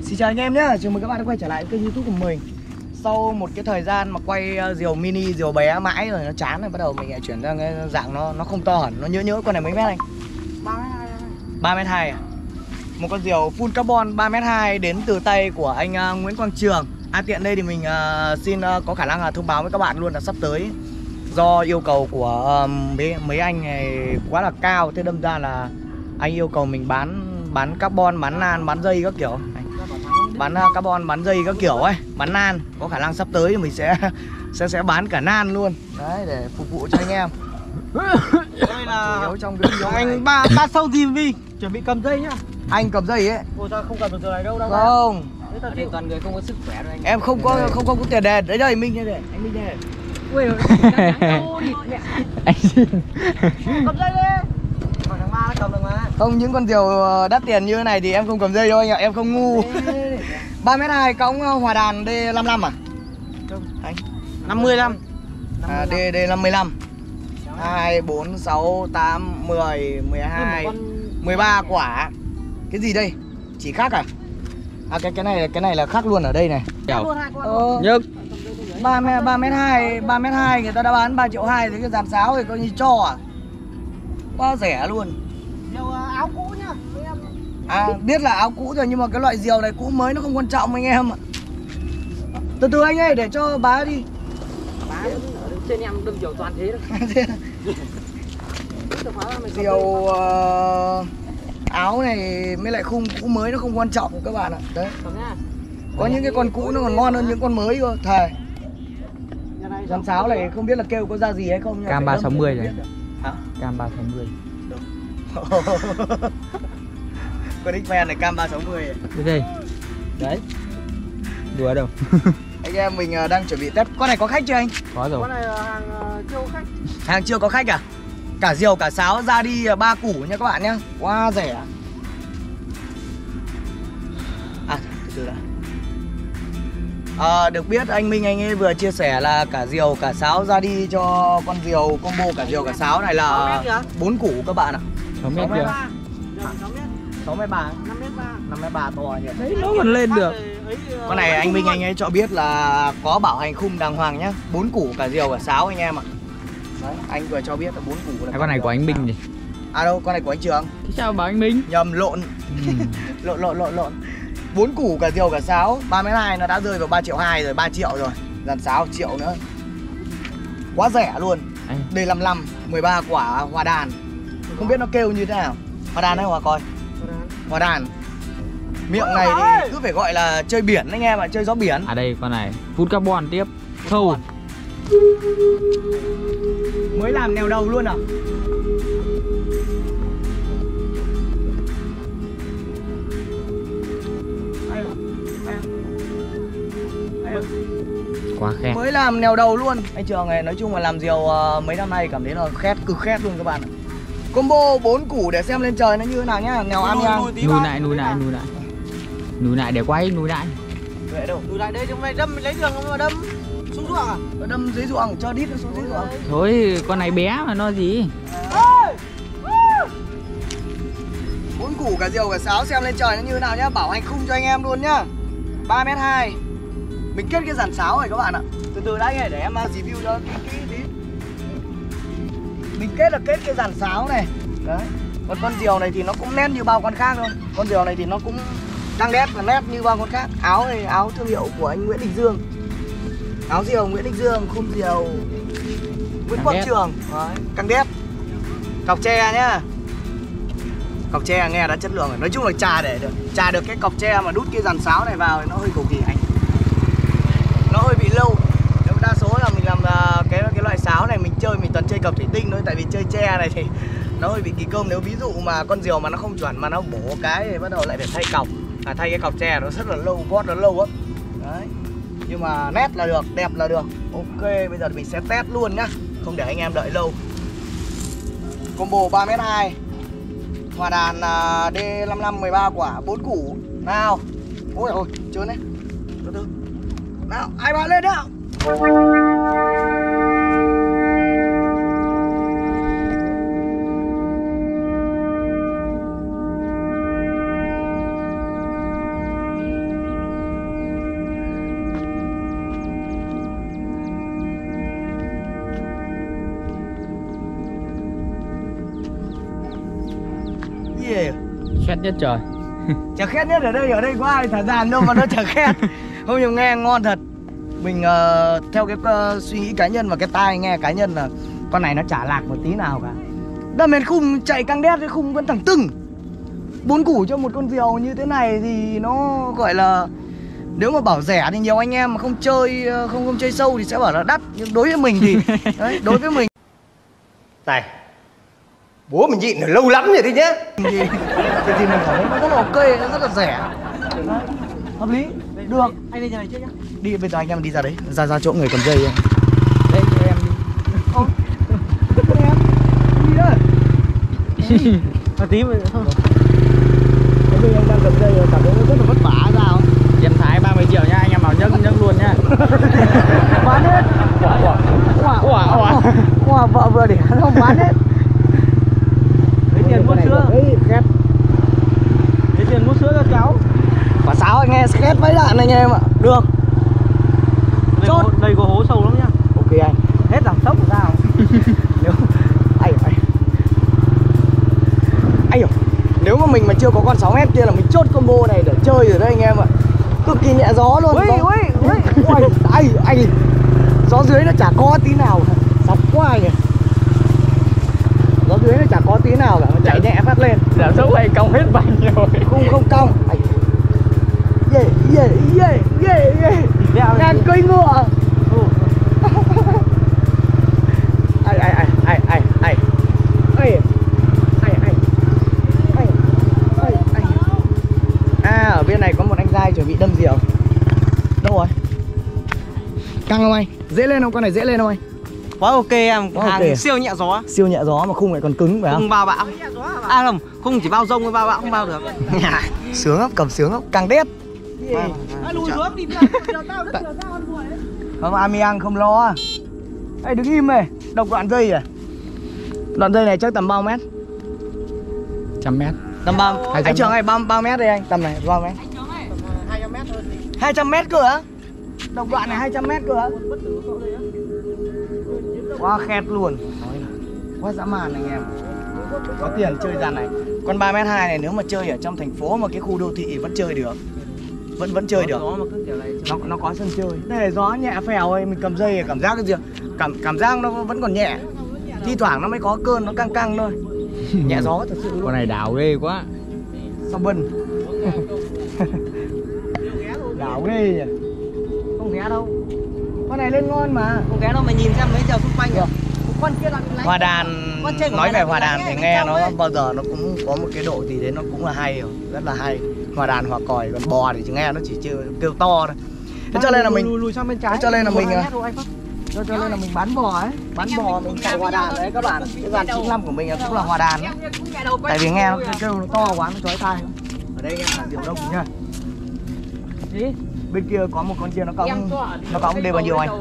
Xin chào anh em nhé, chào mừng các bạn đã quay trở lại kênh YouTube của mình. Sau một cái thời gian mà quay diều mini, diều bé mãi rồi nó chán rồi, bắt đầu mình lại chuyển sang cái dạng nó không to hẳn, nó nhỡ con này mấy mét anh? 3m2 à? Một con diều full carbon 3m2 đến từ tay của anh Nguyễn Quang Trường. Tiện đây thì mình xin có khả năng là thông báo với các bạn luôn là sắp tới do yêu cầu của mấy anh này quá là cao, thế đâm ra là anh yêu cầu mình bán carbon, bán nan, bán dây các kiểu. Bán carbon, bán dây các kiểu ấy, bán nan. Có khả năng sắp tới thì mình sẽ bán cả nan luôn. Đấy, để phục vụ cho anh em. Đây là trong cái video anh ba sâu gì vì chuẩn bị cầm dây nhá. anh cầm dây ấy. Ôi ta không cầm được giờ này đâu đâu. Không. Ở đây toàn người không có sức khỏe đâu anh. Em không có tiền đền. Đấy đây Minh đây, anh Minh đây. Ui Anh xin. cầm dây đi. Còn thằng ba nó cầm được mà. Không, những con diều đắt tiền như thế này thì em không cầm dây đâu anh ạ, em không ngu. 3m2 cõng hòa đàn D55 à? Anh 55. D55. 2 4 6 8 10 12 13 quả. Cái gì đây? Chỉ khác à? Cái này là khác luôn ở đây này. Nhức. 3m2 người ta đã bán 3,2 triệu thì cái dàn sáo thì coi như cho à? Quá rẻ luôn. Diều áo cũ nhá. Biết là áo cũ rồi nhưng mà cái loại diều này cũ mới nó không quan trọng anh em ạ. Từ từ anh ơi, để cho bá đi. Bá ở trên em đâm diều toàn thế đâu. Diều áo này mới lại khung cũ mới nó không quan trọng các bạn ạ. Đấy. Có những cái con cũ nó còn ngon hơn những con mới cơ, thề. Dàn sáo này không biết là kêu có ra gì hay không. Cam 360 này. Hả? Cam 360. Con X-Men này cam 360. Cái đây. Đấy. Đùa đâu. Anh em mình đang chuẩn bị test. Con này có khách chưa anh? Có rồi. Con này là hàng chưa có khách. Hàng chưa có khách à? Cả diều cả sáo ra đi 3 củ nha các bạn nhá. Quá rẻ. Từ từ đã. Được biết anh Minh anh ấy vừa chia sẻ là cả diều cả sáo ra đi cho con diều combo cả diều cả sáo này là 4 củ các bạn ạ. 6 mét kìa. 6m3. 5m3 to nhỉ. Đấy nó còn lên được. Con này anh Minh anh ấy cho biết là có bảo hành khung đàng hoàng nhá. 4 củ cả diều cả sáo anh em ạ. Đấy, anh vừa cho biết là 4 củ là Con này của anh Minh gì? Đâu, con này của anh Trường. Thế sao bảo anh Minh? Nhầm, lộn. Lộn. 4 củ cả diều cả sáo 3m2 nó đã rơi vào 3,2 triệu rồi, 3 triệu rồi. Dàn sáo 1 triệu nữa. Quá rẻ luôn. D55 13 quả hòa đàn. Không biết nó kêu như thế nào. Hòa đàn hay hòa còi? Hòa đàn. Miệng này thì cứ phải gọi là chơi biển anh em ạ, chơi gió biển. Đây con này, phút carbon tiếp. Thâu. Mới làm nèo đầu luôn à? Quá khét. Mới làm nèo đầu luôn. Anh Trường này nói chung là làm diều mấy năm nay cảm thấy là khét, cực khét luôn các bạn ạ. Combo 4 củ để xem lên trời nó như thế nào nhá. Nèo ăn nha. Nùi lại để quay, nùi lại. Vậy đâu? Nùi lại đây chúng mày đâm lấy đường mà đâm xuống ruộng à? Đâm dưới ruộng, cho đít nó xuống dưới ruộng. Thôi, con này bé mà nó gì. 4 củ cả diều cả sáo xem lên trời nó như thế nào nhá. Bảo hành khung cho anh em luôn nhá. 3m2. Mình kết cái dàn sáo này các bạn ạ. Từ từ đã nghe để em review cho kỹ tí. Mình kết cái dàn sáo này. Đấy. Còn con diều này thì nó cũng nét như bao con khác thôi. Con diều này thì nó cũng đang nét và nét như bao con khác. Áo này áo thương hiệu của anh Nguyễn Đình Dương. Áo diều Nguyễn Đình Dương, khung diều Nguyễn Quang Trường. Đấy, căng đét. Cọc tre nhá. Cọc tre nghe đã chất lượng rồi. Nói chung là chà được cái cọc tre mà đút cái dàn sáo này vào thì nó hơi cầu kỳ anh. Nó hơi bị lâu. Nếu đa số là mình làm cái loại sáo này mình toàn chơi cọc thủy tinh thôi. Tại vì chơi tre này thì nó hơi bị kỳ công. Nếu ví dụ mà con diều mà nó không chuẩn mà nó bổ cái thì bắt đầu lại phải thay cọc. Thay cái cọc tre nó rất là lâu, gót nó lâu lắm. Đấy. Nhưng mà nét là được, đẹp là được. Ok, bây giờ mình sẽ test luôn nhá. Không để anh em đợi lâu. Combo 3m2 hòa đàn D55 13 quả 4 củ. Nào. Ôi ôi, trơn đấy. Từ từ. Nào, hai bạn lên nào. khét nhất trời. Chả khét nhất ở đây có ai thả dàn đâu mà nó chả khét. Không, nhưng nghe ngon thật. Mình theo cái suy nghĩ cá nhân và cái tai nghe cá nhân là con này nó chả lạc một tí nào cả. Đâm lên khung chạy căng đét, cái khung vẫn thẳng tưng. 4 củ cho một con diều như thế này thì nó gọi là, nếu mà bảo rẻ thì nhiều anh em mà không chơi sâu thì sẽ bảo là đắt. Nhưng đối với mình thì đấy, đối với mình Này, bố mình nhịn được lâu lắm rồi đấy nhá. thì mình cảm thấy nó rất là ok, nó rất là rẻ. Đấy, hợp lý, được. Anh đi nhà này trước nhá. Đi bây giờ anh em đi ra đấy, ra chỗ người cầm dây ấy. Đấy cho em đi. Em đi đó. Mà tí mà thôi. Bây giờ anh đang cầm dây cảm thấy nó rất là vất vả sao? Em Thái 30 triệu nha, anh em bảo nhấc luôn nha. Bán hết. Wow, vợ vừa để nó không bán hết. Lấy tiền mua sữa. Khét. Lấy tiền mua sữa cho cháu. Quả sáo anh nghe khét mấy đạn anh em ạ. Được. Chốt. Đây có hố sâu lắm nhá. Ok anh. Hết dòng sốc của sao? Nếu nếu mà mình mà chưa có con 6m kia là mình chốt combo này để chơi rồi đấy anh em ạ. Cực kỳ nhẹ gió luôn. Anh gió dưới nó chả có tí nào cả. Sắp quá anh. Gió dưới nó chả có tí nào cả, nó chạy nhẹ phát lên. Giảm tốc này cong hết bánh rồi. Không cong. Ngang cây ngựa. Ở bên này có một anh giai chuẩn bị đâm diều. Đâu rồi? Căng không anh? Dễ lên không? Con này dễ lên không anh? Quá ok em, Quá hàng ok. siêu nhẹ gió. Siêu nhẹ gió mà khung lại còn cứng phải không? Không bao bão. À không, không chỉ bao rông với bao bão không bao được. Sướng lắm, cầm sướng lắm, càng đét. Lùi xuống đi. Không, Amiang không lo. Ê, đứng im này, độc đoạn dây à? Đoạn dây này chắc tầm bao mét? 100m. Tầm bao, anh Trường này bao mét đây anh, tầm này bao mét? 200 mét hơn. 200 mét cơ hả? Độc đoạn này 200 mét cơ hả? Quá khét luôn. Quá dã man anh em. Có tiền chơi dàn này. Con 3m2 này nếu mà chơi ở trong thành phố mà cái khu đô thị vẫn chơi được. Vẫn chơi được. Nó có sân chơi. Đây là gió nhẹ phèo ơi, mình cầm dây cảm giác cái gì? Cảm giác nó vẫn còn nhẹ. Thi thoảng nó mới có cơn nó căng thôi. Nhẹ gió thật sự luôn. Con này đảo ghê quá. Sao bân. Đảo ghê nhỉ. Không ghé đâu. Con này lên ngon mà. Không ghé đâu, mày nhìn xem mấy giờ xung quanh kìa. Con kia đang lái. Hòa đàn, nói về hòa đàn thì nghe nó bao giờ nó cũng có một cái độ gì đấy nó cũng là hay rồi, rất là hay. Hòa đàn hòa còi, còn bò thì chỉ nghe nó chỉ kêu to thôi. Thế cho nên là mình lùi sang bên trái. cho nên là mình cho nên là mình bán bò ấy, bán bò mình chạy hòa đàn đấy các bạn. Cái dàn 95 của mình cũng là hòa đàn ấy. Tại vì nghe nó kêu nó to quá nó chói tai. Ở đây em là diều đông nhá. Bên kia có một con kia nó cõng đây bao nhiêu anh?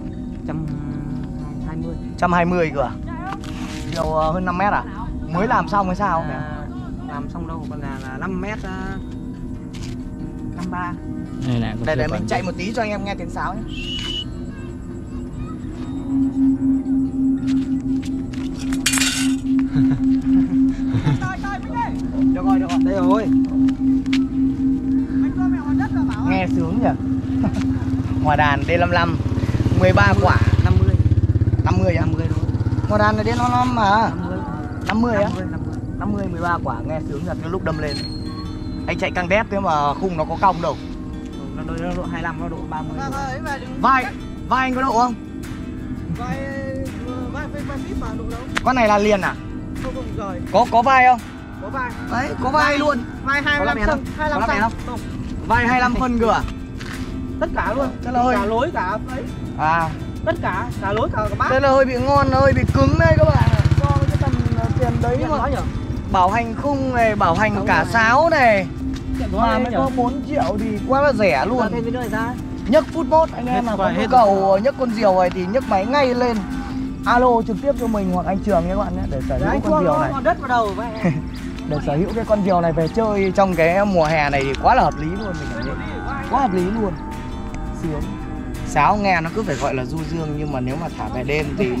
120. 120 cơ à? Diều hơn 5 mét à? Mới làm xong hay sao nhỉ? Làm xong đâu, còn là 5 mét 53. Để mình chạy một tí cho anh em nghe tiếng sáo nhé. Được rồi, đây rồi. Nghe sướng nhỉ. Hòa đàn D55 13 quả 50 à? 50 thôi. Hòa đàn này D55 mà 50 á? 50 13 quả nghe sướng thật cái lúc đâm lên. Anh chạy căng đét thế mà khung nó có cong đâu. Nó độ 25, nó độ 30. Vai anh có độ không? Vai phít mà độ đâu. Con này là liền à? Không rồi. Có vai không? Có vai. Đấy, có vai luôn. Vai 25 phân, 25 phân. Vai 25 phân cơ à? Tất cả luôn. Thế là hơi cả lối cả ấy. À, Tất cả lối cả bát. thế là hơi bị ngon, hơi bị cứng đây các bạn ạ. Do cái tầm tiền đấy mà. Bảo hành khung này, bảo hành cả sáo này. Mà mới có 4 triệu thì quá là rẻ luôn. Nhấc phút mốt anh em nào có nhu cầu nhấc con diều này thì nhấc máy ngay lên. Alo trực tiếp cho mình hoặc anh Trường nhé các bạn nhé, để sở hữu con diều này. Đất vào đầu Để sở hữu cái con diều này về chơi trong cái mùa hè này thì quá là hợp lý luôn, mình cảm thấy quá hợp lý luôn. Sướng. Sáo nghe nó cứ phải gọi là du dương, nhưng mà nếu mà thả về đêm thì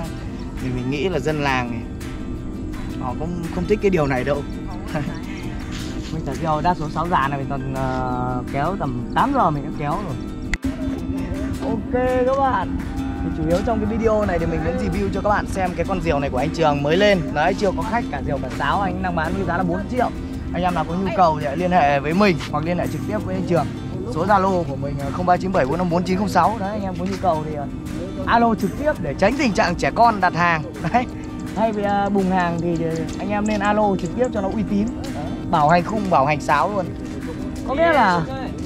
mình nghĩ là dân làng này họ cũng không thích cái điều này đâu. Mình thả diều đa số 6 dàn này mình toàn kéo tầm 8 giờ mình đã kéo rồi. Ok các bạn, thì chủ yếu trong cái video này thì mình muốn review cho các bạn xem cái con diều này của anh Trường mới lên. Đấy, chưa có khách, cả diều cả sáo anh đang bán với giá là 4 triệu. Anh em nào có nhu cầu thì hãy liên hệ với mình hoặc liên hệ trực tiếp với anh Trường. Số Zalo của mình 0397454906. Đấy, anh em có nhu cầu thì alo trực tiếp để tránh tình trạng trẻ con đặt hàng. Đấy, hay vì bùng hàng thì anh em nên alo trực tiếp cho nó uy tín. Đấy, bảo hành khung, bảo hành sáo luôn. Có nghĩa là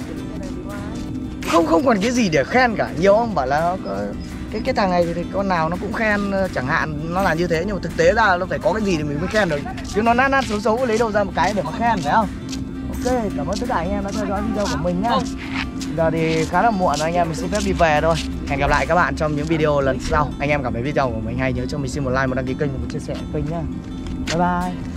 không còn cái gì để khen cả. Nhiều ông bảo là cái thằng này thì con nào nó cũng khen chẳng hạn, nó là như thế, nhưng mà thực tế ra nó phải có cái gì thì mình mới khen được, chứ nó nát xấu xấu lấy đâu ra một cái để mà khen, phải không? Ok, cảm ơn tất cả anh em đã theo dõi video của mình nhá. Giờ thì khá là muộn rồi, anh em mình xin phép đi về thôi. Hẹn gặp lại các bạn trong những video lần sau. Anh em cảm thấy video của mình hay nhớ cho mình xin một like, một đăng ký kênh và một chia sẻ kênh nhá. Bye bye.